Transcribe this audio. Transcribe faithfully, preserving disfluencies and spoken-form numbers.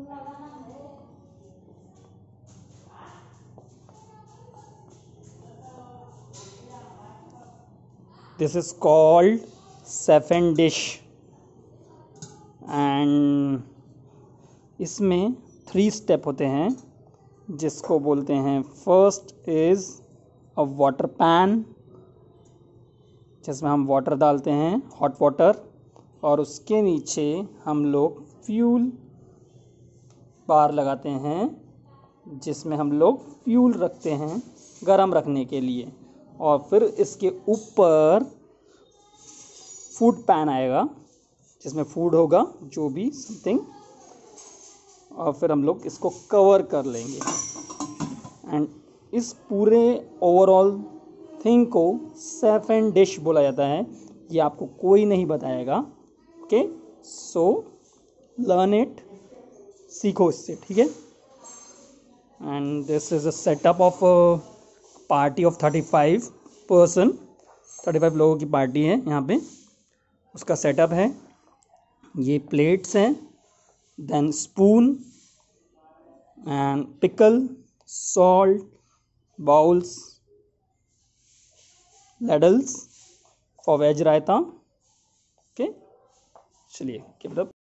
This is called chafing dish and इसमें three step होते हैं जिसको बोलते हैं, first is a water pan जिसमें हम वाटर डालते हैं, हॉट वाटर, और उसके नीचे हम लोग फ्यूल बार लगाते हैं जिसमें हम लोग फ्यूल रखते हैं गरम रखने के लिए, और फिर इसके ऊपर फूड पैन आएगा जिसमें फूड होगा जो भी समथिंग, और फिर हम लोग इसको कवर कर लेंगे एंड इस पूरे ओवरऑल थिंग को सेफन डिश बोला जाता है। ये आपको कोई नहीं बताएगा, ओके? सो लर्न इट, सीखो इससे, ठीक है? And this is a setup of party of thirty five person, thirty five लोगों की पार्टी है यहाँ पे, उसका सेटअप है। ये प्लेट्स हैं, then spoon and pickle, salt, bowls, ladles for veg raita, okay? चलिए कीप इट अप।